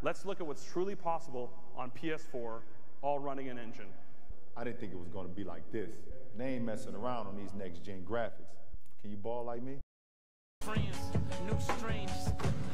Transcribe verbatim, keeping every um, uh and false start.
let's look at what's truly possible on P S four, all running an engine. I didn't think it was going to be like this. They ain't messing around on these next-gen graphics. Can you ball like me? Friends, new strangers.